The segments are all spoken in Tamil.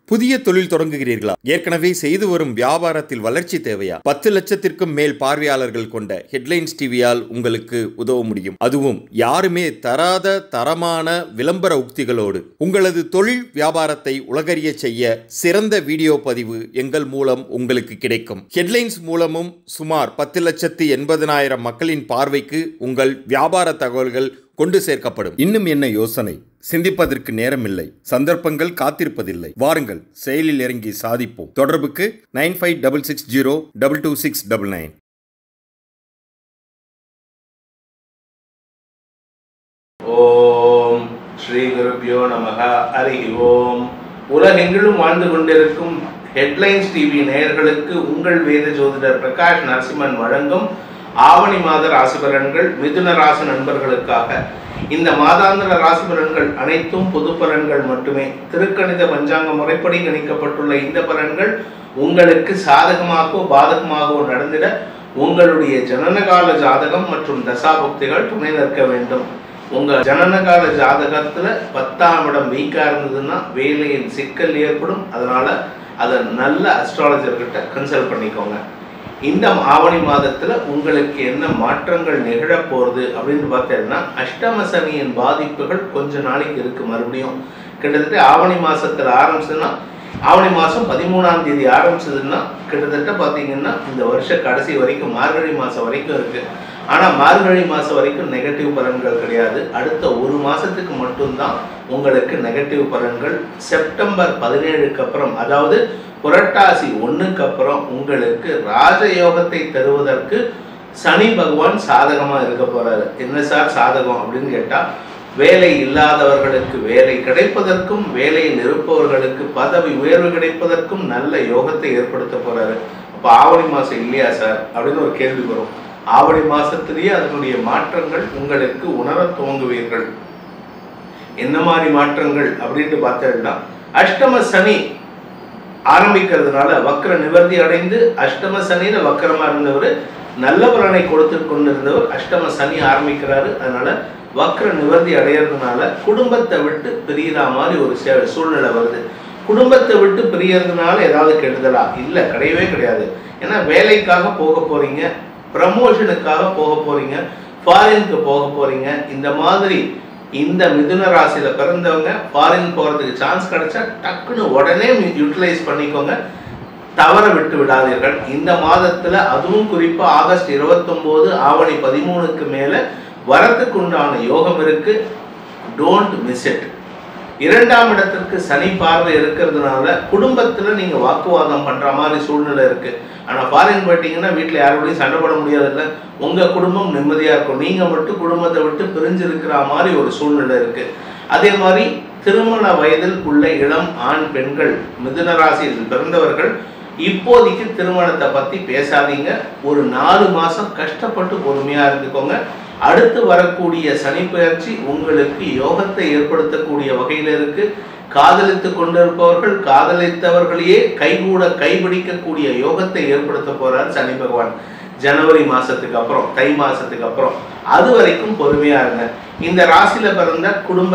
புதிய தொழில் தொடங்குகிறீர்களா? ஏற்கனவே செய்து வரும் வியாபாரத்தில் வளர்ச்சி தேவையா? 10 லட்சத்திற்கும் மேல் பார்வையாளர்கள் கொண்ட ஹெட்லைன்ஸ் டிவியால் உங்களுக்கு உதவ முடியும். அதுவும் யாருமே தராத தரமான விளம்பர உக்திகளோடு. உங்களது தொழில் வியாபாரத்தை உலகறிய செய்ய சிறந்த வீடியோ பதிவு எங்கள் மூலம் உங்களுக்கு கிடைக்கும். ஹெட்லைன்ஸ் மூலமும் சுமார் 10,80,000 மக்களின் பார்வைக்கு உங்கள் வியாபார தகவல்கள் கொண்டு சேர்க்கப்படும். இன்னும் என்ன யோசனை? சிந்திப்பதற்கு நேரமில்லை, சந்தர்ப்பங்கள் காத்திருப்பதில்லை. வாருங்கள், செயலில் இறங்கி சாதிப்போம். தொடர்புக்கு 9566022699. ஓம் ஸ்ரீ குருப்யோ நமஹ. ஹரி ஓம். உலகெங்கிலும் வாழ்ந்து கொண்டிருக்கும் ஹெட்லைன்ஸ் டிவி நேயர்களுக்கு உங்கள் வேத ஜோதிடர் பிரகாஷ் நரசிம்மன் வழங்கும் ஆவணி மாத ராசி பலன்கள் மிதுன ராசி நண்பர்களுக்காக. இந்த மாதாந்திர ராசி பலன்கள் அனைத்தும் பொது பலன்கள் மட்டுமே. திருக்கணித பஞ்சாங்க முறைப்படி கணிக்கப்பட்டுள்ள இந்த பலன்கள் உங்களுக்கு சாதகமாகவோ பாதகமாகவோ நடந்திட உங்களுடைய ஜனனகால ஜாதகம் மற்றும் தசாபுக்திகள் துணை நிற்க வேண்டும். உங்க ஜனனகால ஜாதகத்துல 10ஆம் இடம் வீக்கா இருந்ததுன்னா வேலையில் சிக்கல் ஏற்படும். அதனால அதை நல்ல அஸ்ட்ராலஜர்கிட்ட கன்சல்ட் பண்ணிக்கோங்க. இந்த ஆவணி மாதத்துல உங்களுக்கு என்ன மாற்றங்கள் நிகழ போறது அப்படின்னு பார்த்தீங்கன்னா, அஷ்டம சனியின் பாதிப்புகள் கொஞ்ச நாளைக்கு இருக்கு. மறுபடியும் கிட்டத்தட்ட ஆவணி மாசத்துல ஆரம்பிச்சதுன்னா, ஆவணி மாசம் 13ஆம் தேதி ஆரம்பிச்சதுன்னா கிட்டத்தட்ட பாத்தீங்கன்னா இந்த வருஷ கடைசி வரைக்கும் மார்கழி மாசம் வரைக்கும் இருக்கு. ஆனா மார்கழி மாசம் வரைக்கும் நெகட்டிவ் பலன்கள் கிடையாது. அடுத்த ஒரு மாசத்துக்கு மட்டும்தான் உங்களுக்கு நெகட்டிவ் பலன்கள். செப்டம்பர் 17க்கு அப்புறம், அதாவது புரட்டாசி 1க்கு அப்புறம் உங்களுக்கு ராஜயோகத்தை தருவதற்கு சனி பகவான் சாதகமா இருக்க போறாரு. என்ன சார் சாதகம் அப்படின்னு கேட்டா, வேலை இல்லாதவர்களுக்கு வேலை கிடைப்பதற்கும் வேலையில் இருப்பவர்களுக்கு பதவி உயர்வு கிடைப்பதற்கும் நல்ல யோகத்தை ஏற்படுத்த போறாரு. அப்ப ஆவணி மாசம் இல்லையா சார் அப்படின்னு ஒரு கேள்வி வரும். ஆவணி மாசத்திலேயே அதனுடைய மாற்றங்கள் உங்களுக்கு உணர துவங்குவீர்கள். என்ன மாதிரி மாற்றங்கள் அப்படின்ட்டு பார்த்தா, அஷ்டம சனி ஆரம்பிக்கிறதுனால வக்ர நிவர்த்தி அடைந்து, அஷ்டம சனியில வக்கரமா இருந்தவர் நல்ல பலனை கொடுத்து கொண்டிருந்தவர் அஷ்டம சனி ஆரம்பிக்கிறாரு. அதனால வக்ர நிவர்த்தி அடையிறதுனால குடும்பத்தை விட்டு பிரியற மாதிரி ஒரு சூழ்நிலை வருது. குடும்பத்தை விட்டு பிரியறதுனால ஏதாவது கெடுதலா? இல்ல, கிடையவே கிடையாது. ஏன்னா வேலைக்காக போக போறீங்க, ப்ரமோஷனுக்காக போக போறீங்க, ஃபாரினுக்கு போக போறீங்க. இந்த மாதிரி இந்த மிதுன ராசியில பிறந்தவங்க ஃபாரின் போறதுக்கு சான்ஸ் கிடைச்சா டக்குன்னு உடனே யூட்டிலைஸ் பண்ணிக்கோங்க, தவற விட்டு விடாதீர்கள். இந்த மாதத்துல அதுவும் குறிப்பா ஆகஸ்ட் 29 ஆவணி 13க்கு மேல வரத்துக்கு உண்டான யோகம் இருக்கு. Don't miss it. 2ஆம் இடத்திற்கு சனி பார்வை இருக்கிறதுனால குடும்பத்துல நீங்க வாக்குவாதம் பண்ற மாதிரி சூழ்நிலை இருக்கு. ஆனா ஃபாரின் போயிட்டீங்கன்னா வீட்டுல யாரோடையும் சண்டை போட முடியாதுல்ல, உங்க குடும்பம் நிம்மதியா இருக்கும். நீங்க மட்டும் குடும்பத்தை விட்டு பிரிஞ்சு இருக்கிற மாதிரி ஒரு சூழ்நிலை இருக்கு. அதே மாதிரி திருமண வயதில் உள்ள இளம் ஆண் பெண்கள் மிதுன ராசியில் பிறந்தவர்கள் இப்போதைக்கு திருமணத்தை பத்தி பேசாதீங்க. ஒரு 4 மாசம் கஷ்டப்பட்டு பொறுமையா இருந்துக்கோங்க. அடுத்து வரக்கூடிய சனி பெயர்ச்சி உங்களுக்கு யோகத்தை ஏற்படுத்தக்கூடிய வகையில இருக்கு. காதலித்து கொண்டிருப்பவர்கள் காதலித்தவர்களையே கைகூட கைபிடிக்கக்கூடிய யோகத்தை ஏற்படுத்த போறார் சனி பகவான். ஜனவரி மாசத்துக்கு அப்புறம், தை மாசத்துக்கு அப்புறம், அது வரைக்கும் பொறுமையா இருங்க. இந்த ராசியில பிறந்த குடும்ப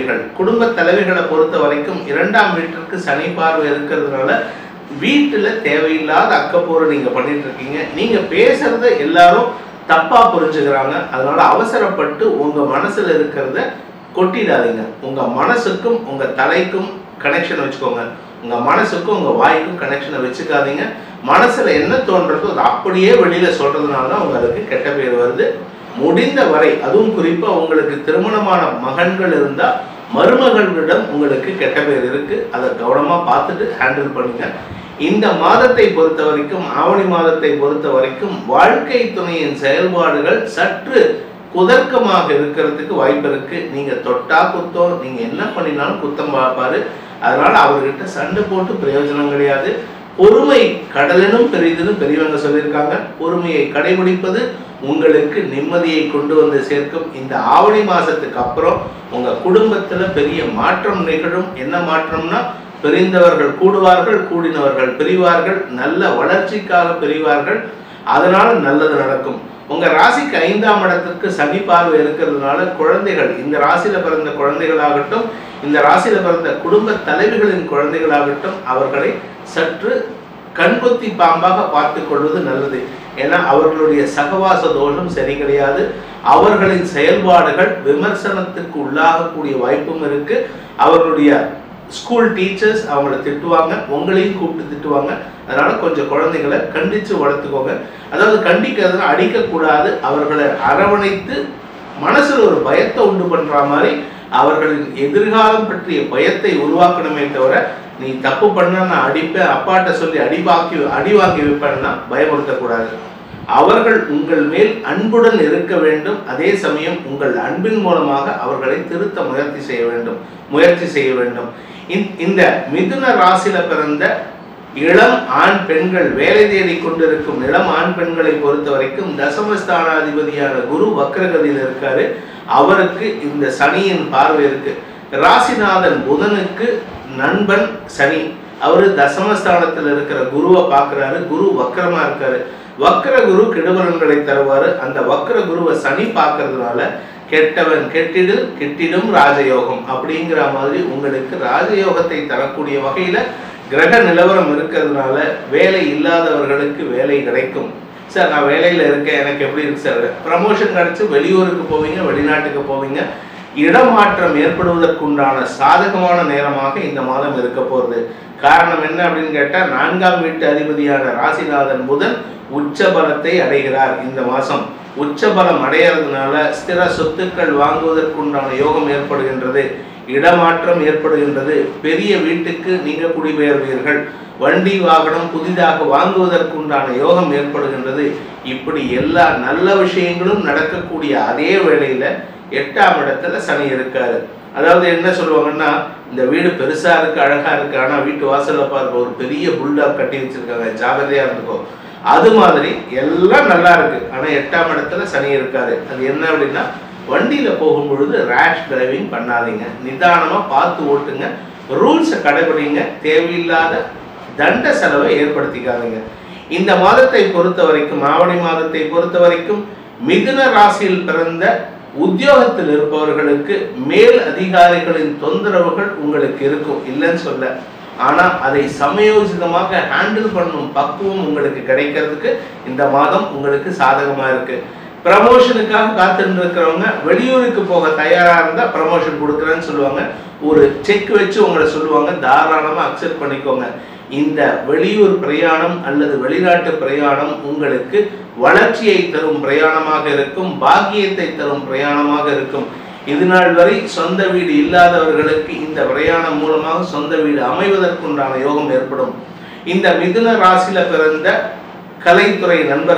தலைவிகளை பொறுத்த வரைக்கும் 2ஆம் வீட்டிற்கு சனி பார்வை இருக்கிறதுனால வீட்டுல தேவையில்லாத அக்கப்போரை நீங்க பண்ணிட்டு இருக்கீங்க. நீங்க பேசுறத எல்லாரும் தப்பா புரிஞ்சுக்கிறாங்க. அதனால அவசரப்பட்டு உங்க மனசுல இருக்கிறத கொட்டிடாதீங்க. உங்க மனசுக்கும் உங்க தலைக்கும் கனெக்ஷன் வச்சுக்கோங்க. உங்க மனசுக்கும் உங்க வாய்க்கும் கனெக்ஷனை வச்சுக்காதீங்க. மனசுல என்ன தோன்றதோ அது அப்படியே வெளியில சொல்றதுனால தான் உங்களுக்கு கெட்ட பேர் வருது. முடிந்த வரை, அதுவும் குறிப்பா உங்களுக்கு திருமணமான மகன்கள் இருந்தா மருமகளிடம் உங்களுக்கு கெட்ட பேர் இருக்கு. அதை கவனமா பார்த்துட்டு ஹேண்டில் பண்ணுங்க. இந்த மாதத்தை பொறுத்த வரைக்கும், ஆவணி மாதத்தை பொறுத்த வரைக்கும் வாழ்க்கை துணையின் செயல்பாடுகள் சற்று குதர்க்கமாக இருக்கிறதுக்கு வாய்ப்பு இருக்கு. நீங்க தொட்டா குத்தம், நீங்க என்ன பண்ணினாலும் குத்தம் பார்ப்பாரு. அதனால அவர்கிட்ட சண்டை போட்டு பிரயோஜனம் கிடையாது. பொறுமை கடலினும் பெரிதுன்னு பெரியவங்க சொல்லியிருக்காங்க. பொறுமையை கடைபிடிப்பது உங்களுக்கு நிம்மதியை கொண்டு வந்து சேர்க்கும். இந்த ஆவணி மாசத்துக்கு அப்புறம் உங்க குடும்பத்துல பெரிய மாற்றம் நிகழும். என்ன மாற்றம்னா, பிரிந்தவர்கள் கூடுவார்கள், கூடினவர்கள் பிரிவார்கள், நல்ல வளர்ச்சிக்காக பிரிவார்கள். அதனால நல்லது நடக்கும். உங்க ராசிக்கு 5ஆம் இடத்திற்கு சனி பார்வை இருக்கிறதுனால குழந்தைகள், இந்த ராசியில பிறந்த குழந்தைகளாகட்டும், இந்த ராசியில பிறந்த குடும்ப தலைவிகளின் குழந்தைகளாகட்டும் அவர்களை சற்று கண்கொத்தி பாம்பாக பார்த்துக் கொள்வது நல்லது. ஏன்னா அவர்களுடைய சகவாச தோஷம் சரி கிடையாது. அவர்களின் செயல்பாடுகள் விமர்சனத்துக்கு உள்ளாகக்கூடிய வாய்ப்பும் இருக்கு. அவர்களுடைய ஸ்கூல் டீச்சர்ஸ் அவங்கள திட்டுவாங்க, உங்களையும் கூப்பிட்டு திட்டுவாங்க. அதனால கொஞ்சம் குழந்தைகளை கண்டிச்சு வளர்த்துக்கோங்க. அதாவது கண்டிக்கிறதுனா அடிக்கக்கூடாது, அவர்களை அரவணைத்து மனசுல ஒரு பயத்தை உண்டு பண்ற மாதிரி அவர்களின் எதிர்காலம் பற்றிய பயத்தை உருவாக்கணுமே தவிர நீ தப்பு பண்ண நான் அடிப்பேன், அப்பாட்ட சொல்லி அடி வாங்கி வைப்பேன்னா பயமுறுத்தக்கூடாது. அவர்கள் உங்கள் மேல் அன்புடன் இருக்க வேண்டும். அதே சமயம் உங்கள் அன்பின் மூலமாக அவர்களை திருத்த முயற்சி செய்ய வேண்டும். இந்த மிதுன ராசியில பிறந்த இளம் ஆண் பெண்கள், வேலை தேடி கொண்டிருக்கும் இளம் ஆண் பெண்களை பொறுத்த வரைக்கும் தசமஸ்தானாதிபதியான குரு வக்ரகதியில் இருக்காரு. அவருக்கு இந்த சனியின் பார்வை இருக்கு. ராசிநாதன் புதனுக்கு நண்பன் சனி, அவரு தசமஸ்தானத்தில் இருக்கிற குருவை பார்க்கிறாரு. குரு வக்ரமா இருக்காரு. வக்ர குரு கெடுபலன்களை தருவாரு. அந்த வக்ர குருவை சனி பார்க்கறதுனால கெட்டவன் கெட்டிடும் ராஜயோகம் அப்படிங்கிற மாதிரி உங்களுக்கு ராஜயோகத்தை தரக்கூடிய வகையில கிரக நிலவரம் இருக்கிறதுனால வேலை இல்லாதவர்களுக்கு வேலை கிடைக்கும். சார் நான் வேலையில இருக்கேன், எனக்கு எப்படி இருக்கு சார்? ப்ரமோஷன் கிடைச்சு வெளியூருக்கு போவீங்க, வெளிநாட்டுக்கு போவீங்க. இடமாற்றம் ஏற்படுவதற்குண்டான சாதகமான நேரமாக இந்த மாதம் இருக்க போகுது. காரணம் என்ன அப்படின்னு கேட்டா, 4ஆம் வீட்டு அதிபதியான ராசிநாதன் புதன் உச்சபலத்தை அடைகிறார். இந்த மாசம் உச்சபலம் அடைகிறதுனால ஸ்திர சொத்துக்கள் வாங்குவதற்குண்டான யோகம் ஏற்படுகின்றது, இடமாற்றம் ஏற்படுகின்றது. பெரிய வீட்டுக்கு நீங்க குடிபெயர்வீர்கள், வண்டி வாகனம் புதிதாக வாங்குவதற்குண்டான யோகம் ஏற்படுகின்றது. இப்படி எல்லா நல்ல விஷயங்களும் நடக்கக்கூடிய அதே வேளையில 8ஆம் இடத்துல சனி இருக்காரு. அதாவது என்ன சொல்லுவாங்கன்னா, இந்த வீடு பெருசா இருக்கு, அழகா இருக்கு, ஆனா வீட்டு வாசல்ல பார்க்க ஒரு பெரிய புல்டாக் கட்டி வச்சிருக்காங்க, ஜாகிரதையா இருந்துக்கோ. அது மாதிரி எல்லாம் நல்லா இருக்கு, ஆனா 8ஆம் இடத்துல சனி இருக்காரு. அது என்ன அப்படின்னா, வண்டியில போகும் பொழுது ரேஷ் டிரைவிங் பண்ணாதீங்க, நிதானமா பார்த்து ஓட்டுங்க, ரூல்ஸை கடைபிடிங்க, தேவையில்லாத தண்ட செலவை ஏற்படுத்திக்காதீங்க. இந்த மாதத்தை பொறுத்த வரைக்கும், ஆவணி மாதத்தை பொறுத்த வரைக்கும், மிதுன ராசியில் பிறந்த உத்தியோகத்தில் இருப்பவர்களுக்கு மேல் அதிகாரிகளின் தொந்தரவுகள் உங்களுக்கு இருக்கும், இல்லைன்னு சொல்ல. ஆனா அதை சமயோசிதமாக ஹேண்டில் பண்ணும் பக்குவம் உங்களுக்கு கிடைக்கிறதுக்கு இந்த மாதம் உங்களுக்கு சாதகமா இருக்கு. ப்ரமோஷனுக்காக காத்துட்டு இருக்கிறவங்க வெளியூருக்கு போக தயாரா இருந்தா ப்ரமோஷன் கொடுக்குறேன்னு சொல்லுவாங்க, ஒரு செக் வச்சு உங்களை சொல்லுவாங்க, தாராளமா அக்செப்ட் பண்ணிக்கோங்க. இந்த வெளியூர் பிரயாணம் அல்லது வெளிநாட்டு பிரயாணம் உங்களுக்கு வளர்ச்சியை தரும் பிரயாணமாக இருக்கும், பாக்கியத்தை தரும் பிரயாணமாக இருக்கும். இது நாள் வரை சொந்த வீடு இல்லாதவர்களுக்கு இந்த பிரயாணம் மூலமாக சொந்த வீடு அமைவதற்குண்டான யோகம் ஏற்படும். இந்த மிதுன ராசியில பிறந்த கலைத்துறை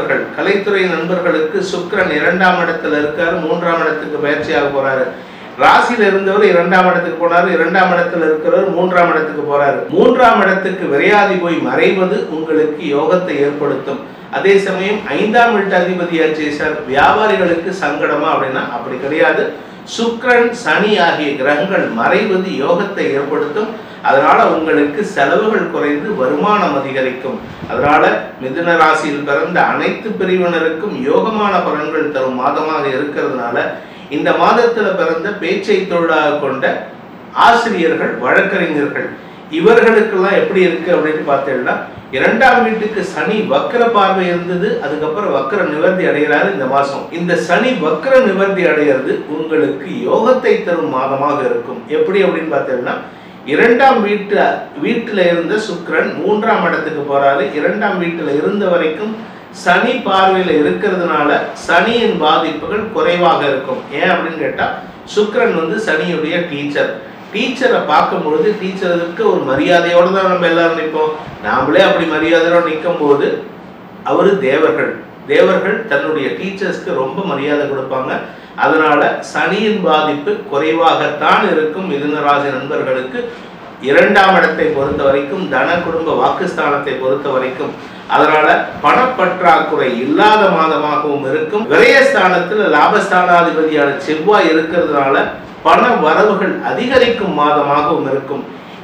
நண்பர்களுக்கு சுக்கிரன் 2ஆம் இடத்துல இருக்காரு, 3ஆம் இடத்துக்கு பயிற்சியாக போறாரு. ராசியில இருந்தவர் 2ஆம் இடத்துக்கு போனாரு, 2ஆம் இடத்துல இருக்கிறவர் 3ஆம் இடத்துக்கு போறாரு. 3ஆம் இடத்துக்கு விரையாதி போய் மறைவது உங்களுக்கு யோகத்தை ஏற்படுத்தும். அதே சமயம் 5ஆம் வீட்டு அதிபதியாச்சு சார் வியாபாரிகளுக்கு சங்கடமா அப்படின்னா அப்படி கிடையாது. சுக்கிரன் சனி ஆகிய கிரகங்கள் மறைவது யோகத்தை ஏற்படுத்தும். அதனால உங்களுக்கு செலவுகள் குறைந்து வருமானம் அதிகரிக்கும். அதனால மிதுன ராசியில் பிறந்த அனைத்து பிரிவினருக்கும் யோகமான பலன்கள் தரும் மாதமாக இருக்கிறதுனால இந்த மாதத்துல பிறந்த பேச்சை தொழிலாக கொண்ட ஆசிரியர்கள், வழக்கறிஞர்கள், இவர்களுக்கெல்லாம் எப்படி இருக்கு அப்படின்னு பார்த்தீங்கன்னா, 2ஆம் வீட்டுக்கு சனி வக்ர பார்வை இருந்தது, அதுக்கப்புறம் வக்ர நிவர்த்தி அடைகிறாரு இந்த மாசம். இந்த சனி வக்ர நிவர்த்தி அடைகிறது உங்களுக்கு யோகத்தை தரும் மாதமாக இருக்கும். எப்படி அப்படின்னு பார்த்தீங்கன்னா, 2ஆம் வீட்டுல இருந்த சுக்கிரன் 3ஆம் இடத்துக்கு போறாரு. 2ஆம் வீட்டுல இருந்த வரைக்கும் சனி பார்வையில இருக்கிறதுனால சனியின் பாதிப்புகள் குறைவாக இருக்கும். ஏன் அப்படின்னு கேட்டா, சுக்கிரன் சனியுடைய டீச்சரை பார்க்கும் பொழுது டீச்சருக்கு ஒரு மரியாதையோடு தான் நம்ம எல்லாரும் நிற்போம். நாமளே அப்படி மரியாதையோடு நிற்கும் போது அவரு தேவர்கள் தன்னுடைய டீச்சர்ஸ்க்கு ரொம்ப மரியாதை கொடுப்பாங்க. அதனால சனியின் பாதிப்பு குறைவாகத்தான் இருக்கும். மிதுன ராசி நண்பர்களுக்கு 2ஆம் இடத்தை பொறுத்த வரைக்கும், தன குடும்ப வாக்குஸ்தானத்தை பொறுத்த வரைக்கும், அதனால பணப்பற்றாக்குறை இல்லாத மாதமாகவும் இருக்கும். விரயஸ்தானத்தில் லாபஸ்தானாதிபதியான செவ்வாய் இருக்கிறதுனால பண வரவுகள் அதிகரிக்கும் மாதமாகவும் இருக்கும்.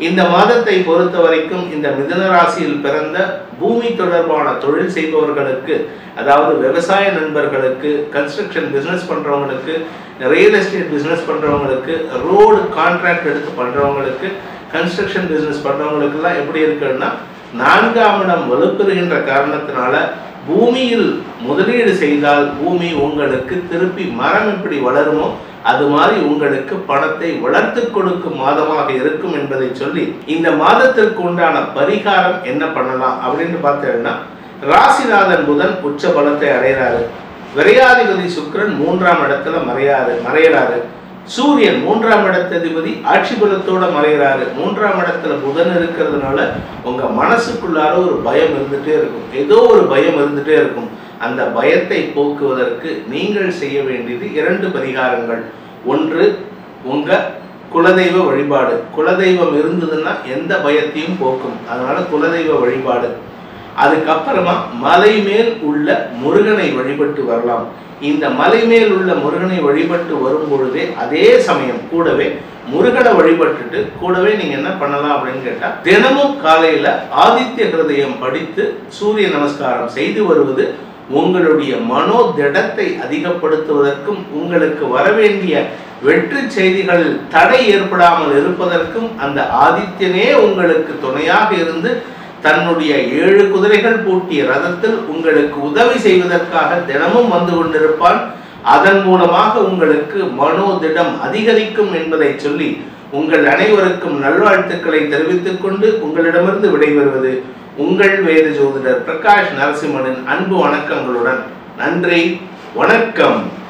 இந்த மாதத்தை பொறுத்த வரைக்கும் இந்த மிதுன ராசியில் பிறந்த பூமி தொடர்பான தொழில் செய்பவர்களுக்கு, அதாவது விவசாய நண்பர்களுக்கு, கன்ஸ்ட்ரக்ஷன் பிஸ்னஸ் பண்ணுறவங்களுக்கு, ரியல் எஸ்டேட் பிஸ்னஸ் பண்ணுறவங்களுக்கு, ரோடு கான்ட்ராக்ட் எடுத்து பண்ணுறவங்களுக்கு, கன்ஸ்ட்ரக்ஷன் பிஸ்னஸ் பண்ணுறவங்களுக்கெல்லாம் எப்படி இருக்குன்னா, 4ஆம் இடம் வலுப்பெறுகின்ற காரணத்தினால பூமியில் முதலீடு செய்தால் பூமி உங்களுக்கு திருப்பி மரம் எப்படி வளருமோ அது மாதிரி உங்களுக்கு பணத்தை வளர்த்து கொடுக்கும் மாதமாக இருக்கும் என்பதை சொல்லி, இந்த மாதத்திற்கு உண்டான பரிகாரம் என்ன பண்ணலாம் அப்படின்னு பார்த்தீங்கன்னா, ராசிநாதன் புதன் உச்ச பலத்தை அடைகிறாரு, விரையாதிபதி சுக்கிரன் 3ஆம் இடத்துல மறையிறாரு, சூரியன் 3ஆம் இடத்ததிபதி ஆட்சி பலத்தோட மறைகிறாரு. 3ஆம் இடத்துல புதன் இருக்கிறதுனால உங்க மனசுக்குள்ளார ஒரு பயம் இருந்துட்டே இருக்கும், ஏதோ ஒரு பயம் இருந்துட்டே இருக்கும். அந்த பயத்தை போக்குவதற்கு நீங்கள் செய்ய வேண்டியது 2 பரிகாரங்கள். ஒன்று, உங்க குலதெய்வ வழிபாடு. குலதெய்வம் இருந்ததுன்னா எந்த பயத்தையும் போக்கும், அதனால குலதெய்வ வழிபாடு. அதுக்கப்புறமா மலை மேல் உள்ள முருகனை வழிபட்டு வரலாம். இந்த மலை மேல் உள்ள முருகனை வழிபட்டு வரும் பொழுதே அதே சமயம் கூடவே முருகனை வழிபட்டுட்டு கூடவே நீங்க என்ன பண்ணலாம் அப்படின்னு கேட்டா, தினமும் காலையில ஆதித்ய ஹிருதயம் படித்து சூரிய நமஸ்காரம் செய்து வருவது உங்களுடைய மனோதிடத்தை அதிகப்படுத்துவதற்கும், உங்களுக்கு வரவேண்டிய வெற்றி செய்திகளில் தடை ஏற்படாமல் இருப்பதற்கும் அந்த ஆதித்யனே உங்களுக்கு துணையாக இருந்து தன்னுடைய 7 குதிரைகள் பூட்டிய ரதத்தில் உங்களுக்கு உதவி செய்வதற்காக தினமும் வந்து கொண்டிருப்பான். அதன் மூலமாக உங்களுக்கு மனோதிடம் அதிகரிக்கும் என்பதை சொல்லி உங்கள் அனைவருக்கும் நல்வாழ்த்துக்களை தெரிவித்துக் கொண்டு உங்களிடமிருந்து விடைபெறுவது உங்கள் வேத ஜோதிடர் பிரகாஷ் நரசிம்மனின் அன்பு வணக்கங்களுடன். நன்றி, வணக்கம்.